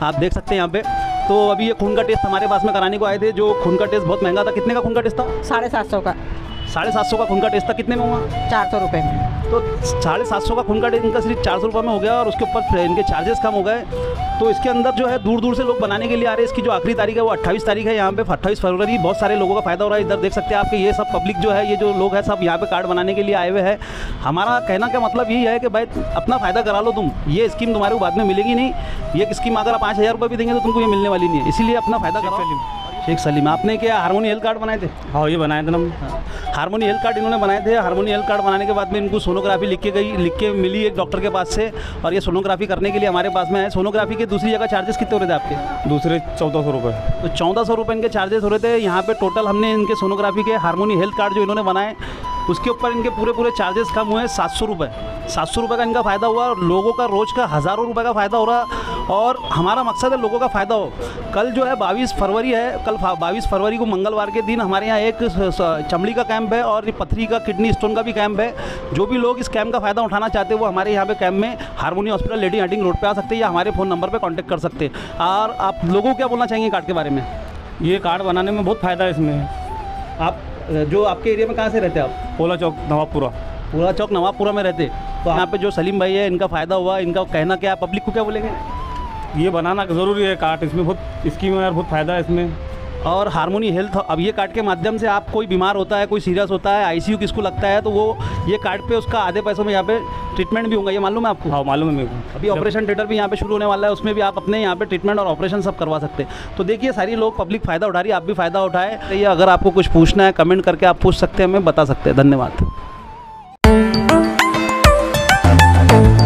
आप देख सकते हैं यहाँ पे। तो अभी ये खून का टेस्ट हमारे पास में कराने को आए थे, जो खून का टेस्ट बहुत महंगा था। कितने का खून का टेस्ट था? 750 का। 750 का खून का टेस्ट था। कितने में हुआ? 400 रुपये में। तो 750 का खून का टेस्ट इनका सिर्फ 400 रुपये में हो गया, और उसके ऊपर इनके चार्जेस कम हो गए। तो इसके अंदर जो है दूर दूर से लोग बनाने के लिए आ रहे हैं। इसकी जो आखिरी तारीख है वो 28 तारीख है। यहाँ पे 28 फरवरी बहुत सारे लोगों का फ़ायदा हो रहा है। इधर देख सकते हैं आपके, ये सब पब्लिक जो है, ये जो लोग हैं सब यहाँ पे कार्ड बनाने के लिए आए हुए हैं। हमारा कहना का मतलब यही है कि भाई अपना फ़ायदा करा लो तुम, ये स्कीम तुम्हारे को बाद में मिलेगी नहीं। ये स्कीम अगर आप 5000 रुपये भी देंगे तो तुमको ये मिलने वाली नहीं है, इसीलिए अपना फ़ायदा करो। शेख सलीम, आपने क्या हार्मोनी हेल्थ कार्ड बनाए थे? हाँ, ये बनाए थे ना। हार्मोनी हेल्थ कार्ड इन्होंने बनाए थे। हार्मोनी हेल्थ कार्ड बनाने के बाद में इनको सोनोग्राफी लिख के मिली एक डॉक्टर के पास से, और ये सोनोग्राफी करने के लिए हमारे पास में है। सोनोग्राफी के दूसरी जगह चार्जेस कितने हो रहे थे आपके? दूसरे 1400 रुपये। तो 1400 रुपये इनके चार्जेस हो रहे थे। यहाँ पे टोटल हमने इनके सोनोग्राफी के हार्मोनी हेल्थ कार्ड जो इन्होंने बनाए, उसके ऊपर इनके पूरे चार्जेस कम हुए। 700 रुपये, 700 रुपये का इनका फ़ायदा हुआ। और लोगों का रोज़ का हज़ारों रुपये का फ़ायदा हो रहा, और हमारा मकसद है लोगों का फ़ायदा हो। कल जो है 22 फरवरी है, कल 22 फरवरी को मंगलवार के दिन हमारे यहाँ एक चमड़ी का कैंप है और पथरी का, किडनी स्टोन का भी कैंप है। जो भी लोग इस कैंप का फ़ायदा उठाना चाहते हैं वो हमारे यहाँ पे कैंप में Harmony Hospital Lady Harding Road पे आ सकते हैं, या हमारे फ़ोन नंबर पे कांटेक्ट कर सकते हैं। और आप लोगों को क्या बोलना चाहेंगे कार्ड के बारे में? ये कार्ड बनाने में बहुत फ़ायदा है इसमें। आप जो आपके एरिया में कहाँ से रहते हैं आप? पोला चौक नवाबपुरा। पोला चौक नवाबपुरा में रहते। तो यहाँ पे जो सलीम भाई है, इनका फ़ायदा हुआ। इनका कहना क्या, पब्लिक को क्या बोलेंगे? ये बनाना ज़रूरी है कार्ड, इसमें बहुत स्कीम है, बहुत फ़ायदा है इसमें। और हार्मोनी हेल्थ, अब ये कार्ड के माध्यम से आप, कोई बीमार होता है, कोई सीरियस होता है, आईसीयू किसको लगता है, तो वो ये कार्ड पे उसका आधे पैसों में यहाँ पे ट्रीटमेंट भी होगा। ये मालूम है आपको? हाँ, मालूम है मेरे को। अभी ऑपरेशन थिएटर भी यहाँ पे शुरू होने वाला है, उसमें भी आप अपने यहाँ पे ट्रीटमेंट और ऑपरेशन सब करवा सकते हैं। तो देखिए सारी लोग पब्लिक फ़ायदा उठा रही है, आप भी फ़ायदा उठाए। ये अगर आपको कुछ पूछना है कमेंट करके आप पूछ सकते हैं, हमें बता सकते हैं। धन्यवाद।